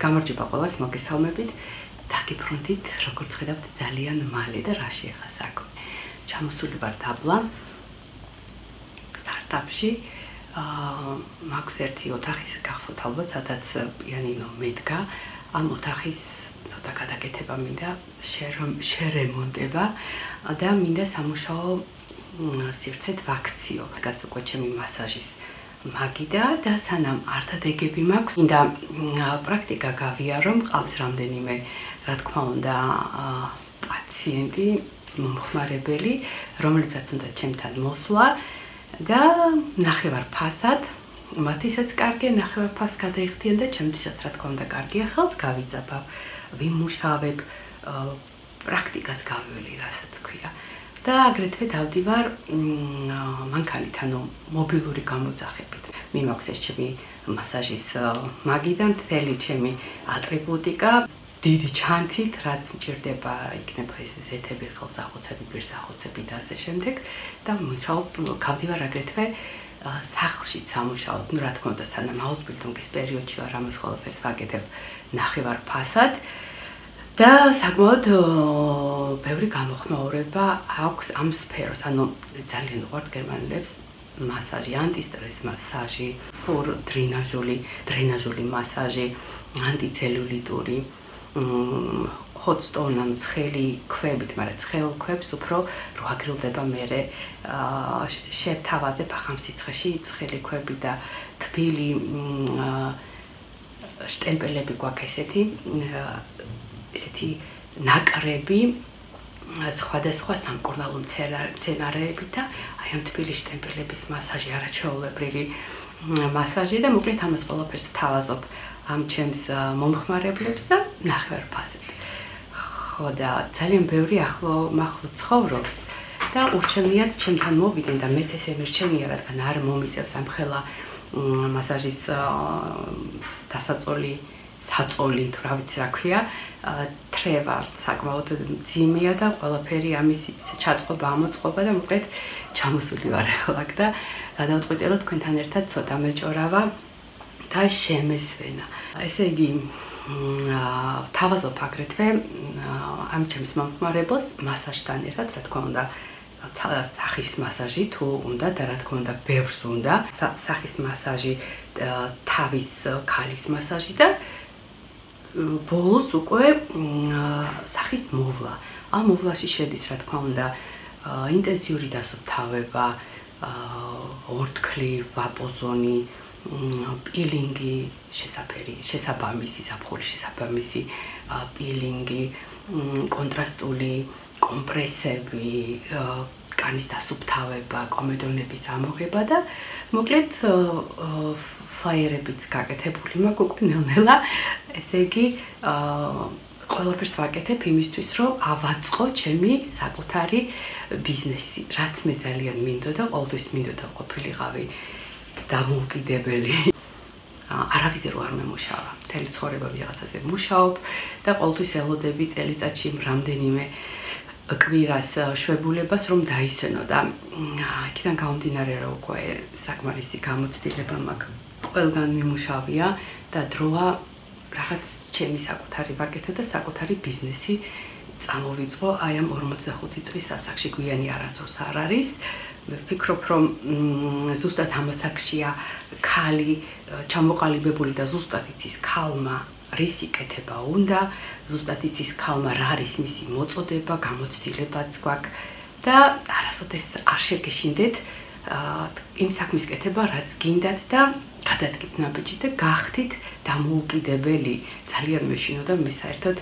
გამარჯობა ყველას, მოგესალმებით. დაგიბრუნდით, როგორც ხედავთ, ძალიან მალე და რაში ახლა საქმე. ჩამოსული ვარ დაბლა სტარტაპში. მაქვს ერთი ოთახის გახსოვთ ალბათ, სადაც პიანინო მედგა. ამ ოთახის ცოტა გადაკეთება მინდა, შერემონტება და მინდა სამუშაო სივრცეთ ვაქციო. გას უკვე ჩემი მასაჟის მაგიდა და სანამ არ დადეგები მაქვს, მინდა პრაქტიკა გავიარო, მყავს რამდენიმე, რა თქმა უნდა, პაციენტი, მომხმარებელი, რომლებსაც უნდა ჩემთან მოსვლა და ნახევარფასად, მათისაც კარგია ნახევარფასს გადაიხდიან და ჩემთვისაც რა თქმა უნდა კარგია, ხელს გავიძაბავ, ვიმუშავებ, პრაქტიკას გავივლი, რასაც ქვია. და აგრეთვე დავდივარ მანქანით, ანუ მობილური გამოძახებით. მიმაქვს ეს ჩემი მასაჟის მაგიდა, მთელი ჩემი ატრიბუტიკა, დიდი ჩანთით, რაც მჭირდება, იქნება ეს ზეთები, ხელსახოცები, პირსახოცები და ასე შემდეგ და მუშაობ, გავდივარ აგრეთვე სახლშიც სამუშაოდ, რა თქმა უნდა, სანამ აუსბილდინგის პერიოდში ვარ, ამას ყველაფერს ვაკეთებ ნახევარფასად. და საკმაოდ ბევრი გამოხმაურება აქვს ამ სფეროს, ანუ ძალიან უყვართ გერმანელებს მასაჟი, ანტისტრეს მასაჟი, დრენაჟული მასაჟი, ანტიცელულიტური, hot-stone ან ცხელი ქვებით, მაგრამ ცხელ ქვებს უფრო რო აგრილდება მერე შევთავაზებ ახამსიცხეში ცხელი ქვები და თბილი შტემპელები გვაქვს ესეთი ნაკრები სხვადასხვა სამკურნალო მცენარეები და აი ამ თბილი შტემპელების მასაჟი, არაჩვეულებრივი მასაჟი და მოკლედ ამას ყველაფერს თავაზობ ამ ჩემს მომხმარებლებს და ნახევარფასად. ხო და ძალიან ბევრი ახლო ცხოვრობს და ურჩევნიათ ჩემთან მოვიდნენ და მეც ესე მერჩენია, რადგან არ მომიწევს ამ ხელა მასაჟის დასაწოლი საწოლი თუ რა ვიცი რა ქვია, თრევა საკმაოდ მძიმეა და ყველაფერი ამის ჩაწყობა, ამოწყობა და მოკლედ ჩამოსული ვარ ახლა და გადავწყვიტე რომ თქვენთან ერთად ცოტა მეჭორავა და შემესვენა. ესე იგი, თავაზობ აგრეთვე ამ ჩემს მომხმარებელს მასაჟთან ერთად, რა თქმა უნდა, სახის მასაჟი თუ უნდა და რა თქმა უნდა, ბევრს უნდა, სახის მასაჟი, თავის ქალის მასაჟი და ბოლოს უკვე სახის მოვლა. ამ მოვლაში შედის, რა თქმა უნდა, ინტენსიური დასუფთავება, ორთქლი, ვაპოზონი, პილინგი, შესაბამისი, ზაფხულის შესაბამისი პილინგი, კონტრასტული კომპრესები, კანის დასუფთავება, კომედონების ამოღება და მოკლედ ფლაიერებიც გაკეთებული მაქვს უკვე ნელ-ნელა, ესე იგი ყველაფერს ვაკეთებ იმისთვის, რომ ავაწყო ჩემი საკუთარი ბიზნესი, რაც მე ძალიან მინდოდა, ყოველთვის მინდოდა ყოფილიყავი დამოუკიდებელი. არავის რო არ მემუშავა, მთელი ცხოვრება ვიღაცაზე ვმუშაობ და ყოველთვის ელოდები წელიწადში რამდენიმე კვირას შვებულებას რომ დაისვენო და იქიდან გამომდინარე რომ უკვე საკმარისი გამოცდილება მაქვს, ყველგან მიმუშავია და დროა რაღაც ჩემი საკუთარი ვაკეთო და საკუთარი ბიზნესი წამოვიწყო აი ამ 45 წლის ასაკში, გვიანი არასდროს არ არის. მე ვფიქრობ რომ ზუსტად ამ ასაკშია ქალი ჩამოყალიბებული და ზუსტად იცის ქალმა რის იკეთება უნდა, ზუსტად იცის ქალმა რა არის მისი მოწოდება, გამოცდილებაც გვაქვს და არასოდეს არ შეგეშინდეთ იმ საქმის კეთება, რაც გინდათ და გადადგით ნაბიჯი და გახდით დამოუკიდებელი. ძალიან მეშინო და მე საერთოდ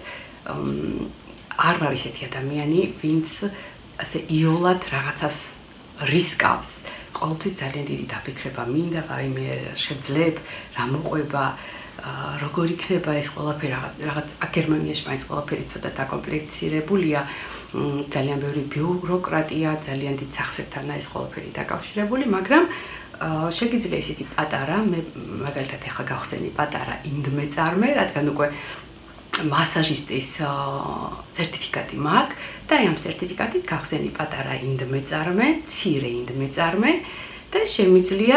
არ ვარ ისეთი ადამიანი, ვინც ასე იოლად რაღაცას რისკავს. ყოველთვის ძალიან დიდი დაფიქრება მინდა, ვაიმე შევძლებ, რა მოყვება, როგორ იქნება ეს ყველაფერი, რაღაც გერმანიაში მაინც ყველაფერი ცოტა დაკომპლექცირებულია, ძალიან ბევრი ბიუროკრატია, ძალიან დიდ სახსებთანაა ეს ყველაფერი დაკავშირებული, მაგრამ შეგიძლია ისეთი პატარა, მე მაგალითად ახლა გავხსენი პატარა ინდმეწარმე, რადგან უკვე მასაჟისტის სერტიფიკატი მაქვს და ამ სერტიფიკატით გავხსენი პატარა ინდმეწარმე, მცირე ინდმეწარმე და შემიძლია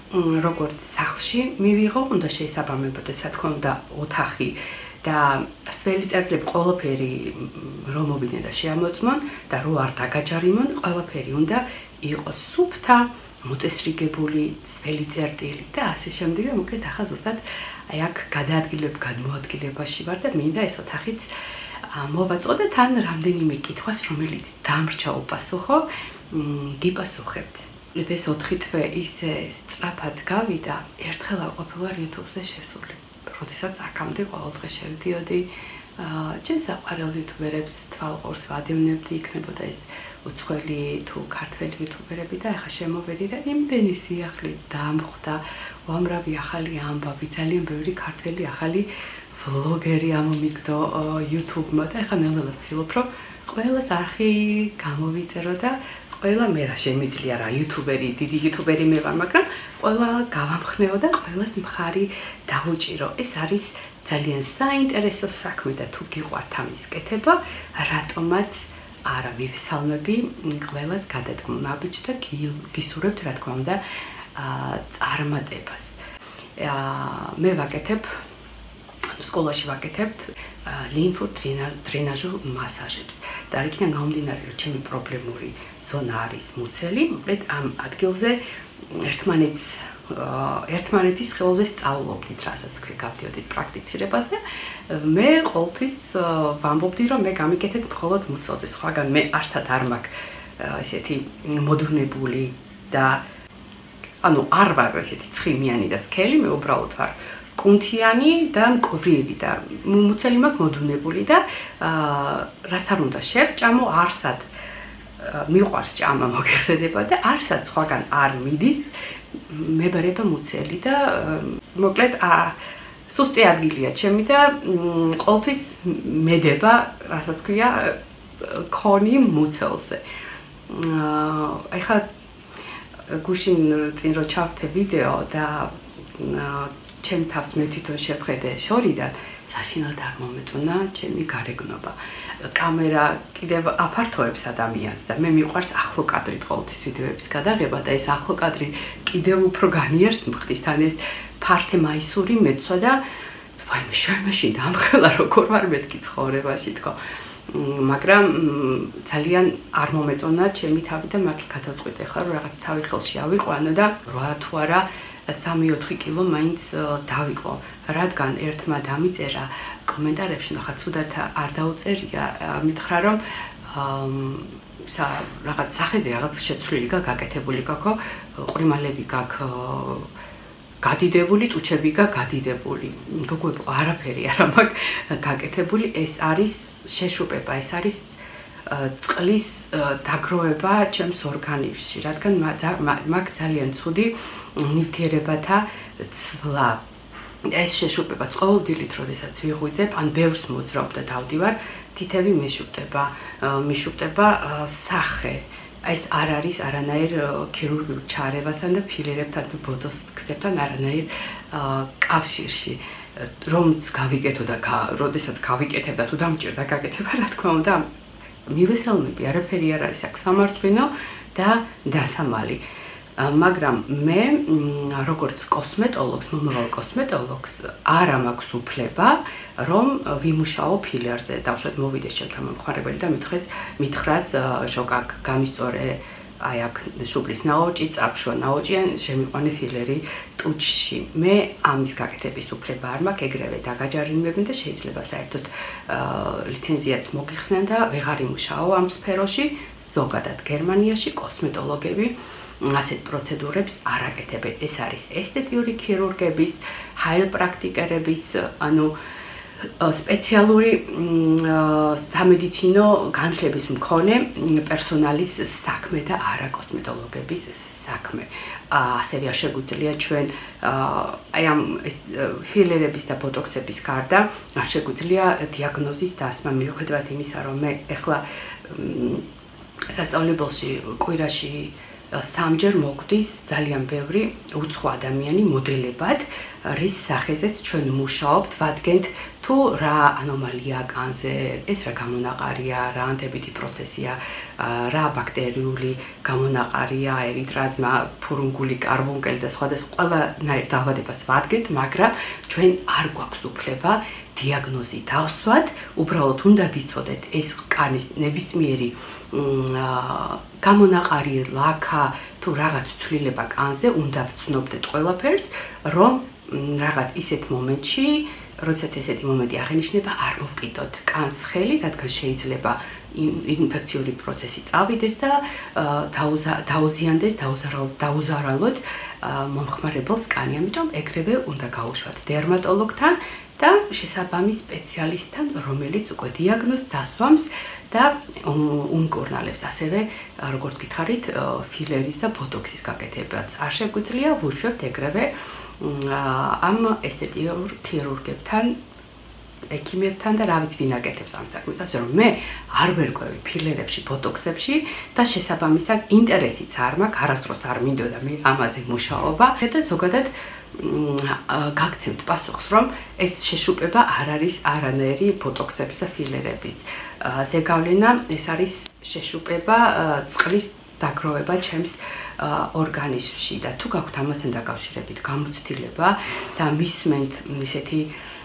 როგორც სახლში მივიღო, უნდა შეესაბამებოდეს, რა თქმა უნდა, ოთახი და სველი წერტილები ყველაფერი რომ მოვიდნენ და შეამოწმონ და რო არ დაგაჯარიმონ, ყველაფერი უნდა იყოს სუფთა, მოწესრიგებული, სველი წერტილი და ასე შემდეგ. მოკლედ ახლა ზუსტად აი აქ გადმოადგილებაში ვარ და მინდა ეს ოთახიც მოვაწყო და თან რამდენიმე კითხვას, რომელიც დამრჩა უპასუხო, გიპასუხებთ. ეს 4 თვე ისე სწრაფად გავიდა, ერთხელ არ ყოფილა YouTube-ზე შესული. როდესაც აქამდე ყოველდღე შევდიოდი, ჩემს საყვარელ YouTuber-ებს თვალყურს ვადევნებდი, იქნებოდა ეს უცხოელი თუ ქართველი YouTuber-ები და ახლა შემოვედი და იმდენი სიახლე დამხვდა, უამრავი ახალი ამბავი, ძალიან ბევრი ქართველი ახალი vlogeri ამომიგდო YouTube-მა და ახლა ნელ-ნელა ვცდილობ, რომ ყველას არხი გამოვიწერო და ყველა მე რა შემიძლია რა YouTuber-ი, დიდი YouTuber-ი მე ვარ, მაგრამ ყველა გავამხნეო და ყველას მხარი დავუჭირო. ეს არის ძალიან საინტერესო საქმე და თუ გიყვართ ამის კეთება, რატომაც არა მივესალმები ყველას გადადგმაბიჯს და გისურვებთ, რა თქმა უნდა, წარმატებას. მე ვაკეთებ სკოლაში ვაკეთებთ ლიმფურ დრენაჟულ მასაჟებს და იქიდან გამომდინარე, რომ ჩემი პრობლემური ზონა არის მუცელი, მოკლედ ამ ადგილზე ერთმანეთის ხელზე სწავლობდით, რასაც გავდიოდით პრაქტიცირებას და მე ყოველთვის ვამბობდი, რომ მე გამიკეთებ მხოლოდ მუცელზე, სხვაგან მე არსად არ მაქვს ესეთი მოდუნებული და არ ვარ ესეთი ცხიმიანი და სქელი, მე უბრალოდ ვარ კუნთიანი და მკვრივი და მუცელი მაქვს მოდუნებული და რაც არ უნდა შევჭამო, არსად მიყვარს ჭამა მოგეხსენება და არსად სხვაგან არ მიდის მებარება მუცელი და მოკლედ სუსტი ადგილია ჩემი და ყოველთვის მედება, რასაც ქვია, ქონი მუცელზე. ახლა გუშინ წინ რო ჩავთე ვიდეო და ჩემ თავს მე თვითონ შევხედე შორიდან, საშინელად არ მომეწონა ჩემი გარეგნობა. კამერა კიდევ აფართოებს ადამიანს და მე მიყვარს ახლო კადრით ყოველთვის ვიდეოების გადაღება და ეს ახლო კადრი კიდევ უფრო განიერს მხდის, თან ეს ფართე მაისური მეცვა და ვაიმე შემაში დამხელა როგორ ვარ მეთქი ცხოვრებაში თქო. მაგრამ ძალიან არ მომეწონა ჩემი თავი და მართლა გადავწყვიტე ხარ რომ რაღაც თავი ხელში ავიყვანო და რა თუ არა 3-4 კილო მაინც დავიკლო, რადგან ერთმა დამიწერა კომენტარებში, ნახა ცუდად არ დაუწერია, მითხრა რომ რაღაც სახეზე რაღაც შეცვლილი გაკეთებული გაქო, ყრიმალები გაქვს გადიდებული, ტუჩები გაქვს გადიდებული. გოგოებო, არაფერი არ მაქვს გაკეთებული, ეს არის შეშუპება, ეს არის წყლის დაგროვება ჩემს ორგანიზმში, რადგან მაქვს ძალიან ცუდი ნივთიერებათა ცვლა. ეს შეშუპება ყოველდღიურად, როდესაც ვიღვიძებ, ან ბევრს მოძრაობ და დავდივარ, თითები მიშუპდება სახე. ეს არ არის არანაირ ქირურგიულ ჩარევასთან და ფილერებთან და ბოტოქსებთან არანაირ კავშირში. რომც გავიკეთო და როდესაც გავიკეთებ და თუ დამჭირდა გაკეთება, რა თქმა უნდა, მივესალმები, არაფერი არ არის აქ სამარცხვინო და დასამალი. მაგრამ მე როგორც კოსმეტოლოგს, მომავალ კოსმეტოლოგს არა მაქვს უფლება რომ ვიმუშაო ფილერზე. დავუშვათ მოვიდეს ჩემთან მომხმარებელი და მითხრას შოკა გამისწორე აი აქ შუბლის ნაოჭი, წაფშვა ნაოჭი ან შემიყვანე ფილერი ტუჩში. მე ამის გაკეთების უფლება არ მაქვს, ეგრევე დაგაჯარიმებენ და შეიძლება საერთოდ ლიცენზიაც მოგიხსნან და ვეღარ იმუშაო ამ სფეროში. ზოგადად გერმანიაში კოსმეტოლოგები ასეთ პროცედურებს არ აკეთებენ. ეს არის ესთეტიური ქირურგების, ჰაილპრაქტიკერების, ანუ სპეციალური სამედიცინო განათლების მქონე პერსონალის საქმე და არა კოსმეტოლოგების საქმე. ასევე არ შეგვიძლია ჩვენ აი ამ ფილერების და ბოტოქსების გარდა არ შეგვიძლია დიაგნოზის დასმა მიუხედავად იმისა, რომ მე ეხლა სასწავლებელში კვირაში 3-ჯერ მოგვდის ძალიან ბევრი უცხო ადამიანი მოდელებად, რის სახეზეც ჩვენ მუშაობთ, ვადგენთ თუ რა ანომალია განზე, ეს რა გამონაყარია, რა ანთებითი პროცესია, რა ბაქტერიული გამონაყარია, ერიტრაზმა, ფურუნგული, კარბონკელი და სხვადასხვა ყველანაირ დაავადებას ვადგენთ, მაგრამ ჩვენ არ გვაქვს უფლება დიაგნოზი დავსვათ, უბრალოდ უნდა ვიცოდეთ ეს კანის ნებისმიერი გამონაყარი, ლაქა თუ რაღაც ცვლილება კანზე, უნდა ვცნობდეთ ყველაფერს, რომ რაღაც ისეთ მომენტში, როდესაც ესეთი момენტი აღინიშნება, არ მოვკიდოთ კანს ხელი, რადგან შეიძლება ინფექციური პროცესი წავიდეს და დაუზიანდეს, დაუზარალოთ მომხმარებელს კანი, ამიტომ ეგრევე უნდა გაუშვათ დერმატოლოგთან და შესაბამის სპეციალისტთან, რომელიც უკვე დიაგნოზს დასვამს და უმკურნალებს. ასევე, როგორც გითხარით, ფილერის და ბოტოქსის გაკეთებაც არ შეგვიძლია, ვუშვებთ ეგრევე ამ ესთეტიურ ქირურგებთან, ექიმებთან და რა ვიცი ვინ აკეთებს ამ საქმეს, ასე რომ მე არ ვერკვევი ფილერებში, ბოტოქსებში და შესაბამისად ინტერესიც არ მაქვს, არასდროს არ მინდოდა მე ამაზე მუშაობა და ზოგადად გაგცემთ პასუხს, რომ ეს შეშუპება არ არის არანაირი ბოტოქსების და ფილერების ზეგავლენა, ეს არის შეშუპება წყლის დაგროვება ჩემს ორგანიზმში და თუ გაქვთ ამასთან დაკავშირებით გამოცდილება და მისმენთ ისეთი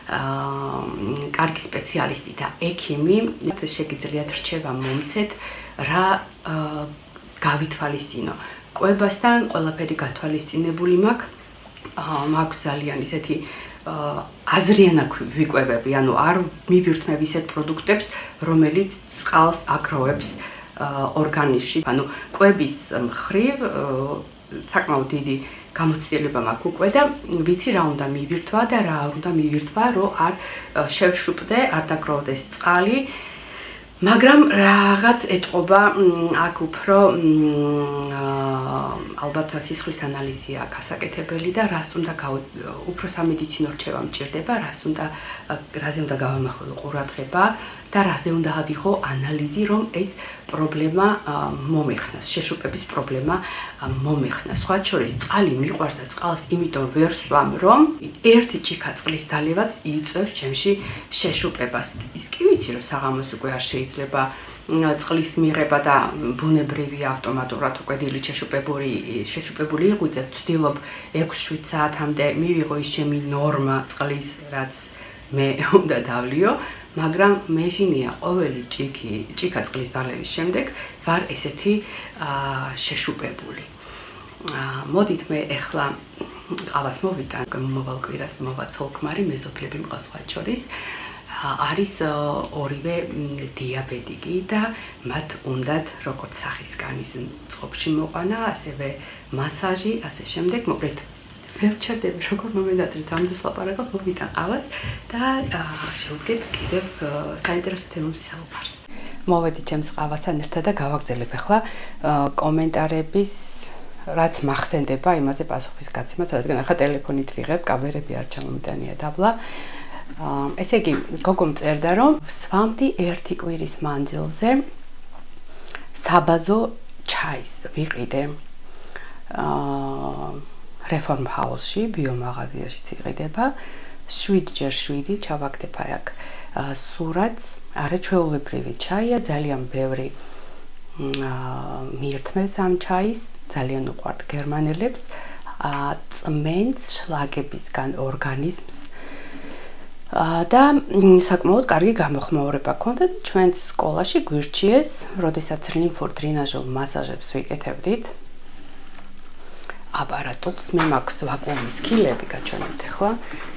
კარგი სპეციალისტი და ექიმი, შეგიძლიათ რჩევა მომცეთ, რა გავითვალისწინო. კვებასთან ყველაფერი გათვალისწინებული მაქვს ძალიან ისეთი აზრიანად ვიკვებები, ანუ არ მივირთმევ ისეთ პროდუქტებს, რომელიც წყალს აგროვებს ორგანიზმში. ანუ კვების მხრივ საკმაოდ დიდი გამოცდილება მაქვს უკვე და ვიცი რა უნდა მივირთვა და რა არ უნდა მივირთვა, რომ არ შევშუპდე, არ დაგროვდეს წყალი. მაგრამ რაღაც ეტყობა აქ უფრო ალბათ სისხლის ანალიზი აქვს ასაკეთებელი და რას უნდა უფრო სამედიცინო რჩევა მჭირდება, რაზე უნდა გავამახვილო ყურადღება და რაზე უნდა ავიღო ანალიზი, რომ ეს პრობლემა მომეხსნას, შეშუპების პრობლემა მომეხსნას. სხვა შორის წყალი მიყვარს და წყალს იმიტომ ვერ სვამ, რომ ერთი ჭიქა წყლის დალევაც იწვევს ჩემში შეშუპებას. ის კი ვიცი, რომ საღამოს უკვე არ შეიძლება წყლის მიღება და ბუნებრივი ავტომატურად უკვე დილით შეშუპებული იყვიდე, ვცდილობ 6-7 საათამდე მივიღო ის ჩემი ნორმა წყლის, რაც მე უნდა დავლიო, მაგრამ მეშინია ყოველი ჭიქა წყლის დალევის შემდეგ ვარ ესეთი შეშუპებული. მოდით მე ახლა ყავას მოვიტან, მომავალ კვირას მოვა ცოლ-ქმარი, მეზობლები მყავს სხვა შორის. არის ორივე დიაბეტიკი და მათ უნდათ როგორც სახის კანის წყობში მოყვანა, ასევე მასაჟი, ასე შემდეგ. მოკლედ ვერ ჩერდები როგორ მომენატრით ამდენს ლაპარაკობ, მოვიტან ყავას და შევდგეთ კიდევ საინტერესო თემებზე საუბარს. მოვედი ჩემს ყავასთან ერთად და გავაგრძელებ ახლა კომენტარების რაც მახსენდება იმაზე პასუხის გაცემას, რადგან ახლა ტელეფონით ვიღებ, კამერები არ ჩამომიტანია დაბლა. ესე იგი, გოგომ წერდა, რომ ვსვამდი ერთი კვირის მანძილზე საბაზო ჩაის ვიყიდე. Reform House-ში, ბიომაღაზიაში იყიდება. 7x7 ჩავაგდებ აქ სურათს, არაჩვეულებრივი ჩაია, ძალიან ბევრი მიირთმევს ამ ჩაის, ძალიან უყვართ გერმანელებს, წმენს შლაგებისგან ორგანიზმს და საკმაოდ კარგი გამოხმაურება ჰქონდა და ჩვენს სკოლაში გვირჩიეს, როდესაც ლიმფოდრენაჟულ მასაჟებს ვიკეთებდით. აპარატოს მე მაქვს ვაკუუმის ქილები, გაჩვენებთ ახლა.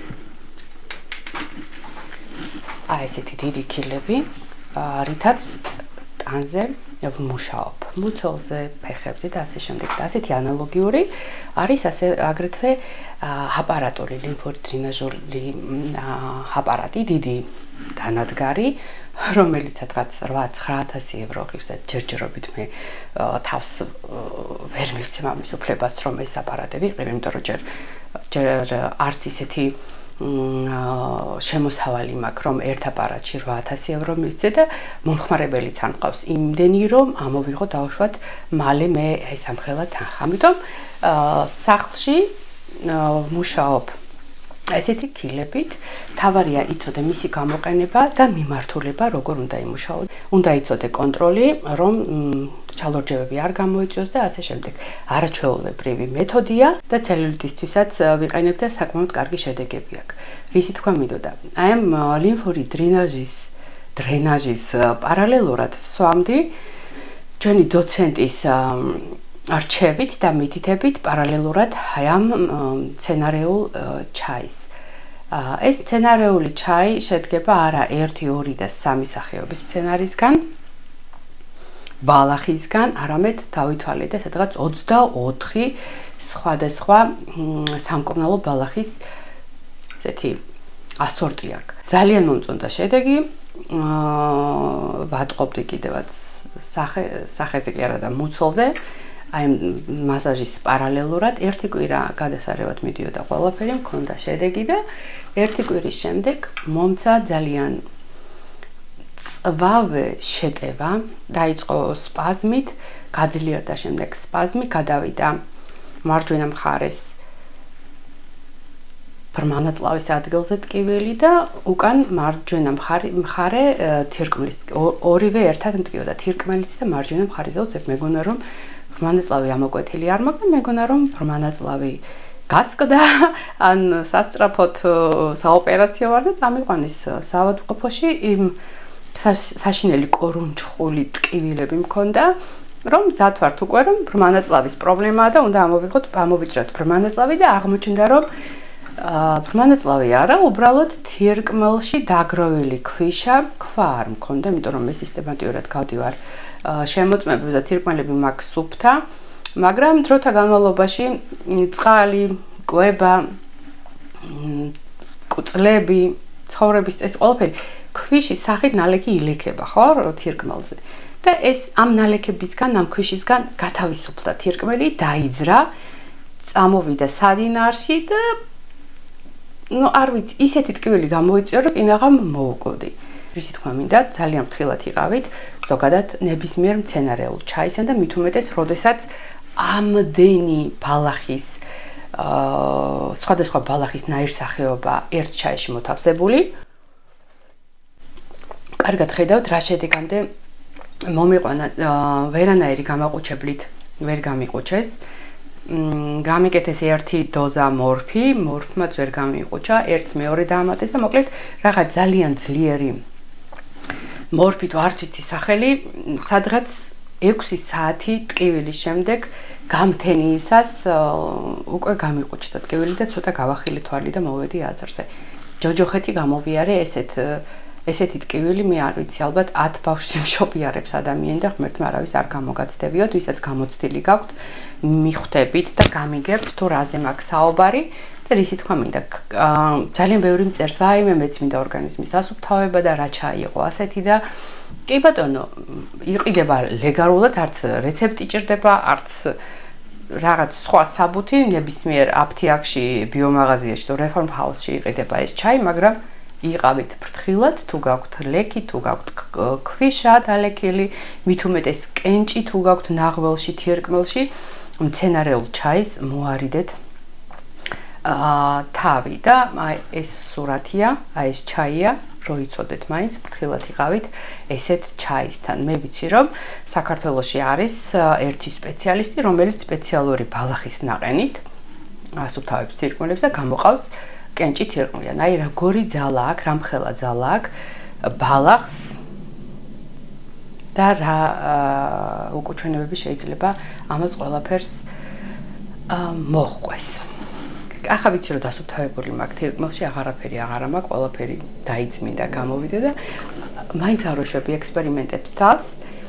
ესეთი დიდი ქილები, რითაც ტანზე ვმუშაობ, მუცელზე, ფეხებზე და ასე შემდეგ. და ასეთი ანალოგიური არის აგრეთვე აპარატული ლიმფოდრენაჟული აპარატი, დიდი დანადგარი, რომელიც სადღაც 8-9000 евро ღირს და ჯერჯერობით მე თავს ვერ მივცემ ამის უფლებას, რომ ეს აპარატი ვიყიდე, იმიტომ რომ ჯერ არც ისეთი შემოსავალი მაქვს, რომ ერთ აპარატში 8000 евро მივცე და მომხმარებელიც არ მყავს იმდენი, რომ ამოვიღო დავუშვათ მალე მე ეს ამხელა თანხა. ამიტომ სახლში მუშაობ ესეთი ქილებით თავარია იცოდე მისი გამოყენება და მიმართულება როგორ უნდა იმუშაოს. უნდა იცოდე კონტროლი, რომ ჩალორჯევები არ გამოიწვიოს და ასე შემდეგ. არაჩვეულებრივი მეთოდია და ცელულიტისთვისაც ვიყენებ და საკმაოდ კარგი შედეგები აქვს. რისი თქვა მინდოდა? აი ამ ლიმფური დრენაჟის პარალელურად ვსვამდი ჩვენი დოცენტის არჩევით და მითითებით პარალელურად აი ამ მცენარეულ ჩაის. ეს მცენარეული ჩაი შედგება არა 1, 2 და 3 სახეობის მცენარისგან, ბალახისგან, არამედ დავითვალე და სადღაც 24 სხვადასხვა სამკურნალო ბალახის ესეთი ასორტი აქვს. ძალიან მომწონდა შედეგი. ვატყობდი კიდევაც სახეზე კი არა და მუცელზე. აი მასაჟის პარალელურად ერთი კვირა გადასარევად მიდიოდა ყველაფერი, მქონდა შედეგი და ერთი კვირის შემდეგ მომცა ძალიან წვავე შეტევა, დაიწყო სპაზმით, გაძლიერდა შემდეგ სპაზმი, გადავიდა მარჯვენა მხარეს ბრმანაწლავის ადგილზე ტკივილი და უკან მარჯვენა მხარე თირკმლის ორივე ერთად მტკიოდა, თირკმელიც და მარჯვენა მხარეზე უცებ მეგონა რომ ბრმანაწლავი ამოკვეთილი არ მაქვს და მეგონა რომ ბრმანაწლავი გასკდა ან სასწრაფოდ საოპერაციო ვარ და წამიყვანეს საავადმყოფოში იმ საშინელი კორუნჩხული ტკივილები მქონდა რომ მზად ვართ უკვე რომ ბრმანაწლავის პრობლემაა და უნდა ამოვიჭრათ ბრმანაწლავი და აღმოჩნდა რომ ბრმანაწლავი არა, უბრალოდ თირკმელში დაგროვილი ქვიშა ქვა არ მქონდა, იმიტომ რომ მე სისტემატიურად გავდივარ შემოწმებებს და თირკმელები მაქვს სუფთა, მაგრამ დროთა განმავლობაში წყალი, კვება, კუწლები, ცხოვრების წესი ყველაფერი ქვიშის სახით ნალექი ილექება, ხო, თირკმელზე. და ეს ამ ნალექებისგან, ამ ქვიშისგან გათავისუფლდა თირკმელი, დაიძრა, წამოვიდა სადინარში და არ ვიცი, ისეთი ტკივილი გამოიწვია, რომ იმაღამ მოუკვდი. რისი თქვა მინდა, ძალიან ფრთხილად იყავით, ზოგადად ნებისმიერ მცენარეულ ჩაისთან და მით უმეტეს, როდესაც ამდენი ბალახის, სხვადასხვა ბალახის ნაირსახეობა ერთ ჩაიში მოთავსებული. კარგად ხედავთ, რა შედეგამდე მომიყვანა ვერანაირი გამაყუჩებლით ვერ გამიყუჩეს. გამიკეთეს ერთი დოზა მორფმაც ვერ გამიყუჩა, ერთს მეორე დაამატეს და მოკლედ რაღაც ძალიან ძლიერი მორფი თუ არ ვიცი სახელი, სადღაც 6 საათი ტკივილის შემდეგ გამთენიისას უკვე გამიყუჩდა ტკივილი და ცოტა გავახილი თვალი და მოვედი აზრზე. ჯოჯოხეთი გამოვიარე ესეთი ტკივილი, მე არ ვიცი, ალბათ 10 ბავშვს მშობიარებს ადამიანი და ღმერთმა არავის არ გამოგაცდებიოთ, ვისაც გამოცდილი გაქვთ, მიხვდებით და გამიგებთ თუ რაზე მაქვს საუბარი და რისი თქვა მინდა. ძალიან ბევრი მწერს, აი მე მეც მინდა ორგანიზმის დასუფთავება და რა ჩაი იყო ასეთი და კი ბატონო, იყიდება ლეგალურად, არც რეცეპტი ჭირდება, არც რაღაც სხვა საბუთი, ნებისმიერ აფთიაქში, ბიომაღაზიაში თუ რეფორმ ჰაუსში იყიდება ეს ჩაი, მაგრამ იყავით ფრთხილად, თუ გაქვთ ლექი, თუ გაქვთ ქვიშა დალექილი, მით უმეტეს კენჭი თუ გაქვთ ნაღველში, თირკმელში, მცენარეულ ჩაის მოარიდეთ თავი და აი ეს სურათია, აი ეს ჩაია, რო იცოდეთ მაინც ფრთხილად იყავით ესეთ ჩაისთან. მე ვიცი რომ საქართველოში არის ერთი სპეციალისტი, რომელიც სპეციალური ბალახის ნაყენით ასუფთავებს თირკმელებს და გამოყავს კენჭი თირკმლიან. აი როგორი ძალა აქვს, რამხელა ძალა აქვს ბალახს და რა უკუჩვენებები შეიძლება ამას ყველაფერს მოჰყვეს. ახლა ვიცი რომ დასუფთავებული მაქვს თირკმელში, აღარაფერი აღარა მაქვს, ყველაფერი დაიწმინდა, გამოვიდა და მაინც არ ვეშვები ექსპერიმენტებს თავს.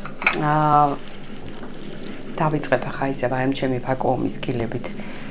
დავიწყებ ახლა ისევ აი ამ ჩემი ვაკუუმის გილებით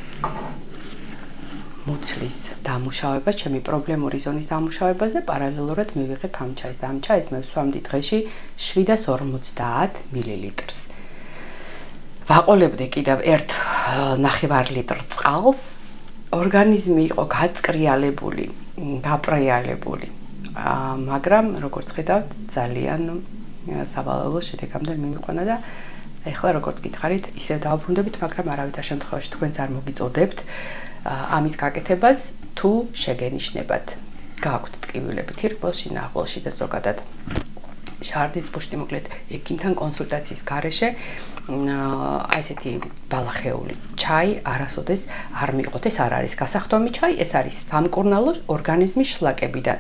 მუცლის დამუშავებას, ჩემი პრობლემური ზონის დამუშავებას და პარალელურად მივიღებ ამ ჩაის და ამ ჩაის მე ვსვამდი დღეში 750 მილilitrს. ვაყოლებდი კიდევ 1.5 ლიტრ წყალს, ორგანიზმი იყო გაწკრიალებული, გაპრიალებული. მაგრამ როგორც ხედავთ, ძალიან სავალალო შედეგამდე მიმიყვანა და ეხლა როგორც გითხარით, ისევ დავბრუნდებით, მაგრამ არავითარ შემთხვევაში თქვენც არ მოგიწოდებთ. ამის გაკეთებას თუ შეგენიშნებათ. გააქვთ ტკივილები თირკმელში, შინააღველში და ზოგადად შარდის ბუშტი მოკლედ ექიმთან კონსულტაციის გარეშე აი ესეთი ბალახეული ჩაი არასოდეს არ მიიღოთ. ეს არ არის გასახდომი ჩაი, ეს არის სამკურნალო ორგანიზმის შლაკებიდან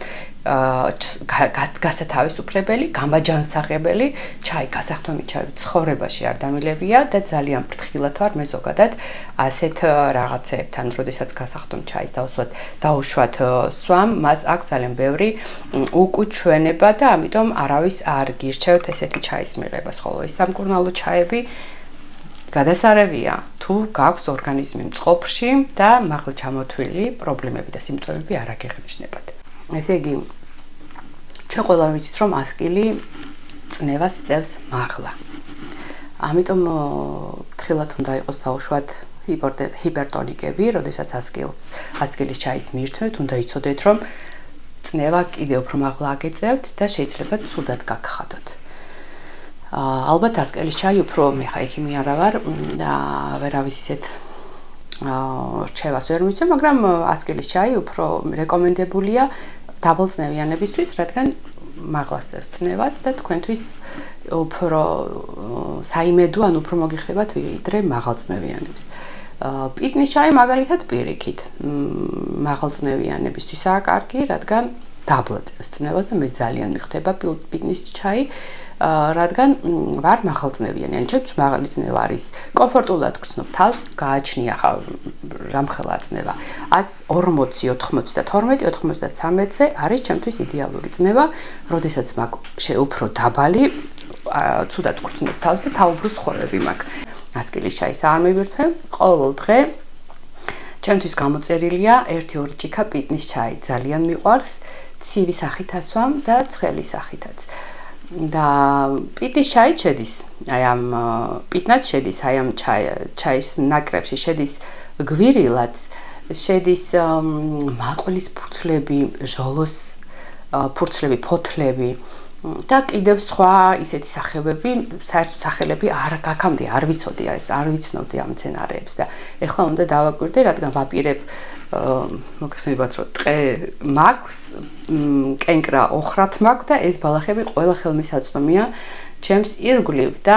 გასათავისუფლებელი, გამაჯანსაღებელი ჩაი. გასახდომი ჩაი ცხოვრებაში არ დამილებია და ძალიან ფრთხილად ვარ მე ზოგადად ასეთ რაღაცეებთან, როდესაც გასახდომ ჩაის დაუშვათ სვამ, მას აქვს ძალიან ბევრი უკუჩვენება და ამიტომ არავის არ გირჩევთ ესეთი ჩაის მიღებას, ხოლო ეს სამკურნალო ჩაები გადასარევია თუ გაქვს ორგანიზმი მწყობრში და მაღლა ჩამოთვლილი პრობლემები და სიმპტომები არ აგეღნიშნებათ. ესე იგი, ჩვენ ყველა ვიცით, რომ ასკილი წნევას წევს მაღლა. ამიტომ თხილად უნდა იყოს დაუშვათ ჰიპერტონიკები, როდესაც ასკილის ჩაის მირთმევთ, უნდა იცოდეთ, რომ წნევა კიდევ უფრო მაღლა აგეწევთ და შეიძლება ცუდად გაგხადოთ. ალბათ ასკილის ჩაი უფრო მე ხა ექიმი არა ვარ და ვერავის ისეთ რჩევას ვერ მიცემ, მაგრამ ასკილის ჩაი უფრო რეკომენდებულია დაბალწნევიანებისთვის, რადგან მაღლას წევს წნევას და თქვენთვის უფრო საიმედო ან უფრო მოგიხდებათ ვიდრე მაღალწნევიანებს. პიტნის ჩაი მაგალითად პირიქით მაღალწნევიანებისთვისაა კარგი, რადგან დაბლაწევს წნევას და მე ძალიან მიხდება პიტნის ჩაი, რადგან ვარ მაღალწნევიანი. ან ჩემთვის მაღალი წნევა არის კომფორტულად გრძნობ თავს, გააჩნია ხა რამხელა წნევა 140, 80 და 12, 93-ზე არის ჩემთვის იდეალური წნევა, როდესაც მაქვს უფრო დაბალი, ცუდად გრძნობ თავს და თავბრუს ხოვები მაქვს. ასკილის ჩაის არ მივირთვე, ყოველ დღე ჩემთვის გამოწერილია 1-2 ჭიქა პიტნის ჩაი. ძალიან მიყვარს, ცივი სახით ასვამ და ცხელი სახითაც. და პიტნის ჩაი შედის, აი ამ პიტნად შედის, აი ამ ჩაის ნაკრებში შედის გვირილაც, შედის მაყვილის ფურცლები, ჟოლოს ფურცლები, ფოთლები და კიდევ სხვა ისეთი სახეობები, საერთოდ სახელები აქამდე არ ვიცოდი, არ ვიცნობდი ამ მცენარეებს და ეხლა უნდა დავაკვირდე, რადგან ვაპირებ მოგხსენებათ, რომ ტყე მაქვს, კენკრა ოხრათ მაქვს და ეს ბალახები ყველა ხელმისაწვდომია ჩემს ირგვლივ და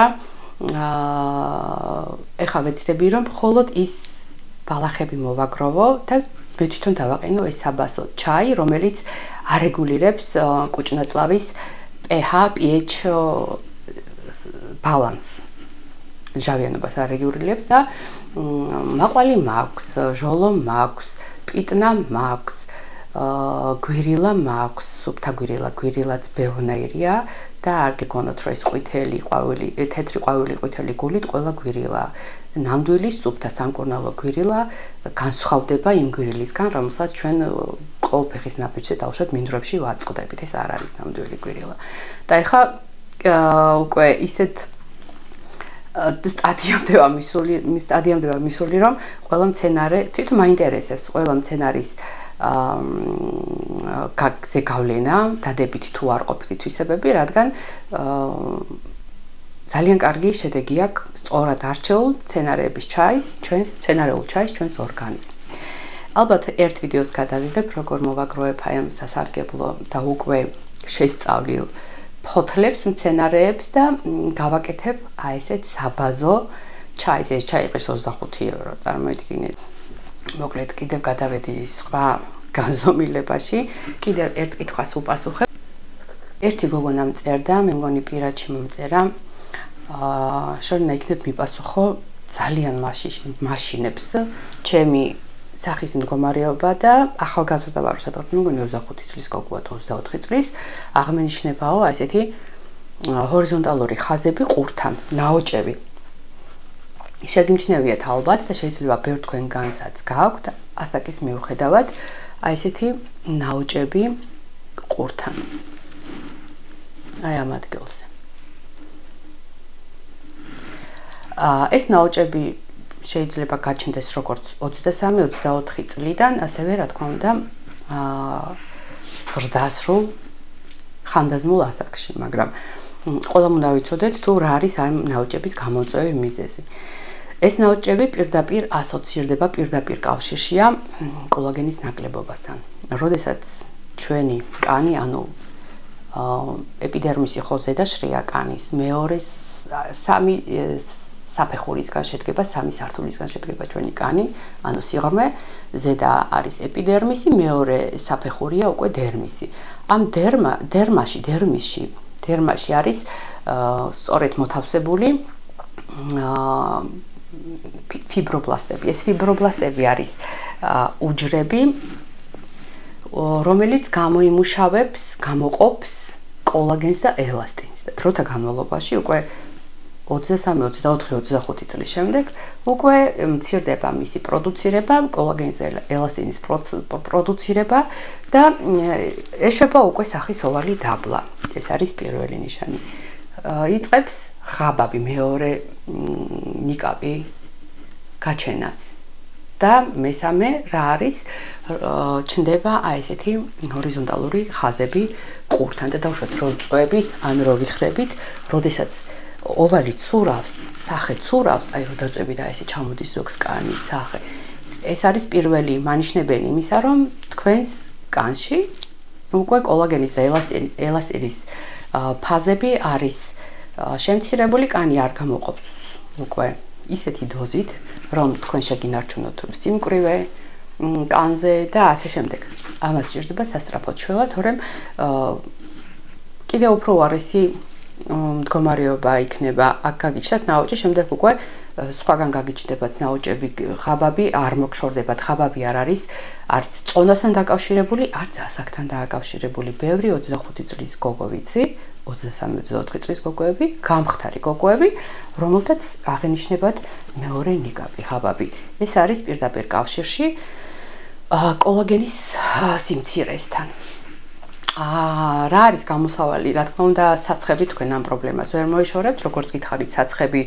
ეხლა ვეცდები, რომ მხოლოდ ის ბალახები მოვაგროვო და მე თვითონ დავაყენო ეს საბასო ჩაი, რომელიც არეგულირებს კუჭნაწლავის pH ბალანსს. ჟავიანობას არეგულირებს და მაყვალი მაქვს, ჟოლო მაქვს, პიტნა მაქვს, გვირილა მაქვს, სუფთა გვირილაც ბევრნაირია და არ გეკონოთ, რომ ეს ყვითელი ყვავილი, თეთრი ყვავილი, ყვითელი გულით ყველა გვირილა. ნამდვილი სუფთა სამკურნალო გვირილა განსხვავდება იმ გვირილისგან, რომელსაც ჩვენ ყოველფეხის ნაბიჯზე დავუშვათ მინდვრებში ვაწყდებით. ეს არ არის ნამდვილი გვირილა. და ეხლა უკვე ისეთ სტადიამდე მისული, რომ ყველა მცენარე თვითონ მაინტერესებს ყველა მცენარის გაგზე გავლენა, დადებით თუ არ ყოფილი თვისებები, რადგან ძალიან კარგი შედეგი აქვს სწორად არჩეულ მცენარეების ჩაის, ჩვენს მცენარეულ ჩაის, ჩვენს ორგანიზმს. ალბათ ერთ ვიდეოს გადავიღებ, როგორ მოვაგროვებ აი ამ სასარგებლო და უკვე შესწავლილ ფოთლებს, მცენარეებს და გავაკეთებ აი ესეთ საბაზო ჩაის. ეს ჩაი იყოს 25 евро, წარმოიდგინეთ. მოკლედ კიდევ გადავედი სხვა განზომილებაში, კიდევ ერთ კითხვას უპასუხებ. ერთი გოგონა მწერდა, მე მგონი პირადში მომწერა, შორნა იქნებ მიპასუხო ძალიან მაშინებს ჩემი სახის მდგომარეობა და ახალგაზრდა ვარ, სადღაც მე მგონი 25 წლის გოგოა, 24 წლის, აღმენიშნებაო ესეთი ჰორიზონტალური ხაზები ყურთან, ნაოჭები. შეგიმჩნევიათ ალბათ და შეიძლება ბევრ თქვენგანსაც გააქვთ ასაკის მიუხედავად აი ესეთი ნაოჭები ყურთან. აი ამ ადგილზე. ეს ნაოჭები შეიძლება გაჩნდეს როგორც 23-24 წლიდან, ასევე რა თქმა უნდა, ზრდასრულ ხანდაზმულ ასაკში, მაგრამ ყველამ უნდა ვიცოდეთ თუ რა არის ამ ნაოჭების გამოწვევი მიზეზი. ეს ნაოჭები პირდაპირ ასოცირდება, პირდაპირ კავშირშია კოლაგენის ნაკლებობასთან. როდესაც ჩვენი კანი, ანუ ეპიდერმისი ხო ზედა შრია კანის, მეორე სამი საფეხურისგან შედგება, სამი სართულისგან შედგება ჩვენი კანი, ანუ სიღრმე, ზედა არის ეპიდერმისი, მეორე საფეხურია უკვე დერმისი. ამ დერმაში არის სწორედ მოთავსებული ფიბრობლასტები. ეს ფიბრობლასტები არის უჯრები, რომელიც გამოიმუშავებს, გამოყოფს კოლაგენს და ელასტინს. დროთა განმავლობაში უკვე 23, 24, 25 წლის შემდეგ უკვე მცირდება მისი პროდუცირება, კოლაგენის ელასტინის პროდუცირება და ეშვება უკვე სახის ოვალი დაბლა. ეს არის პირველი ნიშანი. იწყებს ხაბაბი, მეორე ნიკაპი გაჩენას. და მესამე რა არის? ჩნდება აი ესეთი ჰორიზონტალური ხაზები ყურთან და დავუშვათ რო წვევებით, ან რო ვიხრებით, როდესაც ოვალი ცურავს, სახე ცურავს, აი რო დაწვევით და ესე ჩამოდის ზოგს კანი, სახე. ეს არის პირველი მანიშნებელი იმისა, რომ თქვენს კანში უკვე კოლაგენის და ელასტინის ფაზები არის შემცირებული, კანი არ გამოყოფს უკვე ისეთი დოზით, რომ თქვენ შეგინარჩუნოთ სიმკვრივე კანზე და ასე შემდეგ. ამას სჭირდება სასწრაფო ჩვევა, თორემ კიდევ უფრო უარესი მდგომარეობა იქნება, აქ გაგიჩნდათ ნაოჭი, შემდეგ უკვე სხვაგან გაგიჩნდებათ ნაოჭები, ხაბაბი არ მოგშორდებათ, ხაბაბი არ არის არც წონასთან დაკავშირებული, არც ასაკთან დაკავშირებული. ბევრი 25 წლის გოგო ვიცი, 23-24 წლის გოგოები, გამხდარი გოგოები, რომელთაც აღენიშნებათ მეორე ნიკაპი, ხაბაბი. ეს არის პირდაპირ კავშირში კოლაგენის სიმცირესთან. რა არის გამოსავალი? რა თქმა უნდა, საცხები თქვენ ამ პრობლემას ვერ მოიშორებთ, როგორც გითხარით, საცხები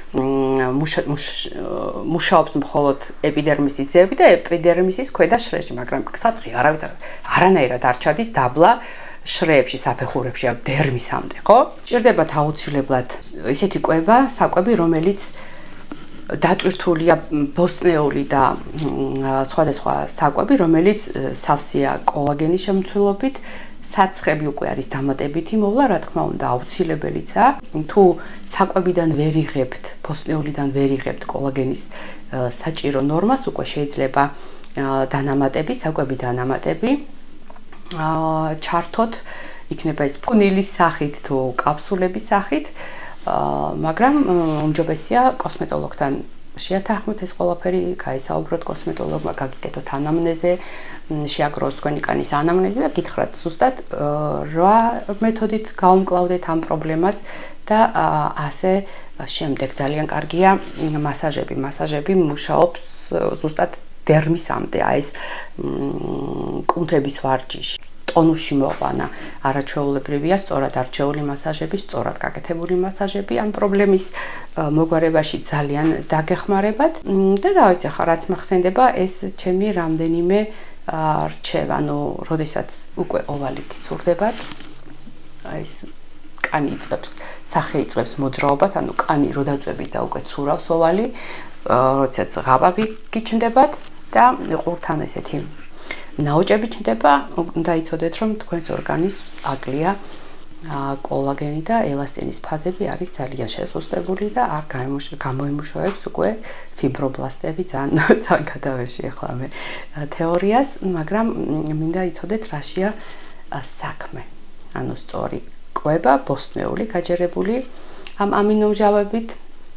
მუშაობს მხოლოდ ეპიდერმისის ზევი და ეპიდერმისის ქვედა შრეში, მაგრამ საცხი არანაირად არ ჩადის დაბლა შრეებში, საფეხურებში, დერმისამდე, ხო? ჭირდებათ აუცილებლად ისეთი საკვები, რომელიც დატვირთულია ბოსტნეული და სხვადასხვა საკვები, რომელიც სავსეა კოლაგენის შემცველობით, საცხები უკვე არის დამატებითი მოვლა, რა თქმა უნდა, აუცილებელიცაა. თუ საკვებიდან ვერ იღებთ, ბოსტნეულიდან ვერ იღებთ კოლაგენის საჭირო ნორმას, უკვე შეიძლება დანამატები, საკვები დანამატები ჩართოთ, იქნება ეს ფუნილის სახით თუ კაფსულების სახით, მაგრამ უმჯობესია კოსმეტოლოგთან შეათანხმოთ ეს ყველაფერი, გაესაუბროთ კოსმეტოლოგმა, გაგიკეთოთ ანამნეზე, შეაგროვოთ თქვენი კანის ანამნეზე და გითხრათ ზუსტად რა მეთოდით გაუმკლავდეთ ამ პრობლემას და ასე შემდეგ. ძალიან კარგია მასაჟები. მასაჟები მუშაობს ზუსტად დერმისამდე, აი ეს კუნთების ვარჯიში, ტონუსში მოყვანა, არაჩვეულებრივია სწორად არჩეული მასაჟები, სწორად გაკეთებული მასაჟები ამ პრობლემის მოგვარებაში ძალიან დაგეხმარებათ. და რა ვიცი, ხა რაც მახსენდება, ეს ჩემი რამდენიმე რჩევა, ანუ როდესაც უკვე ოვალით იცურდებათ, აი ეს კანი იწყებს, სახე იწყებს მოძრაობას, ანუ კანი რო დაწვევით და უკვე ცურავს ოვალი, როდესაც ღაბაბი გიჩნდებათ და ყურთან ესეთი ნაოჭები ჩნდება, უნდა იცოდეთ, რომ თქვენს ორგანიზმს აკლია კოლაგენი და ელასტინის ფაზები არის ძალიან შეზუსტებული და არ გამოიმუშავებს უკვე ფიბრობლასტები, ძალიან გადავეში ახლა მე თეორიას, მაგრამ მინდა იცოდეთ რაშია საქმე. ანუ სწორი კვება, ბოსტნეული გაჯერებული ამ ამინომჟავებით,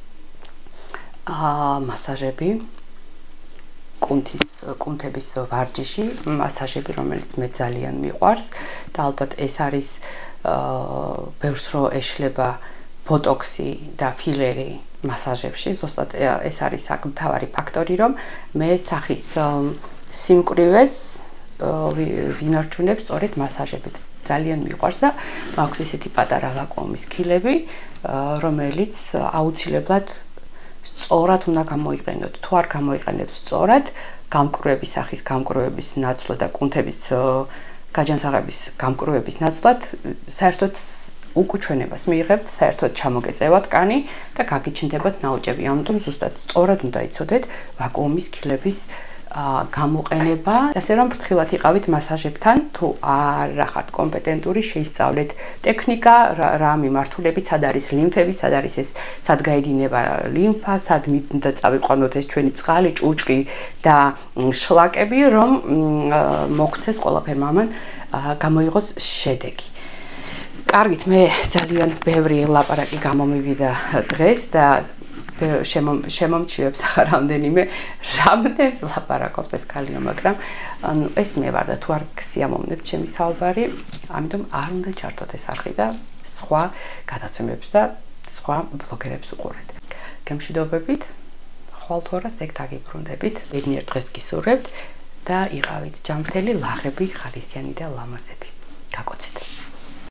მასაჟები, კუნთების ვარჯიში, მასაჟები, რომელიც მე ძალიან მიყვარს და ალბათ ეს არის ბევრს რო ეშლება ბოტოქსი და ფილერი მასაჟებში, ზუსტად ეს არის საკმთავარი ფაქტორი, რომ მე სახის სიმკვრივეს ვინარჩუნებ სწორედ მასაჟებით. ძალიან მიყვარს და მაქვს ესეთი პატარა ვაკუუმის ქილები, რომელიც აუცილებლად სწორად უნდა გამოიყენოთ. თუ არ გამოიყენებთ სწორად, გამკრუების სახის გამკრუების ნაცვლად და კუნთების გაჯანსაღების გამკრუების ნაცვლად, საერთოდ უკუჩვენებას მიიღებთ, საერთოდ ჩამოგეწევათ კანი და გაგიჩნდებათ ნაოჭები. ამიტომ ზუსტად სწორად უნდა იცოდეთ ვაკუუმის ქილების გამოყენება, ასე რომ ფრთხილად იყავით მასაჟებთან, თუ არ ხართ კომპეტენტური, შეისწავლეთ ტექნიკა, რა მიმართულებით, სად არის ლიმფები, სად არის ეს, სად გაედინება ლიმფა, სად მინდა წავიყვანოთ ეს ჩვენი წყალი, ჭუჭყი და შლაკები, რომ მოგცეს ყველაფერმა ამან გამოიღოს შედეგი. კარგით, მე ძალიან ბევრი ლაპარაკი გამომივიდა დღეს და შემომჩიებს ახლა რამდენიმე ლაპარაკობს ეს ქალიო, მაგრამ ეს მე ვარ და თუ არ გსიამოვნებთ ჩემი საუბარი, ამიტომ არ უნდა ჩართოთ ეს არხი და სხვა გადაცემებს და სხვა ბლოგერებს უყურეთ. გემშვიდობებით, ხვალთვარას ეგ დაგიბრუნდებით, ბედნიერ დღეს გისურვებთ და იყავით ჯანმრთელი, ლაღები, ხალისიანი და ლამაზები. გაკოცეთ.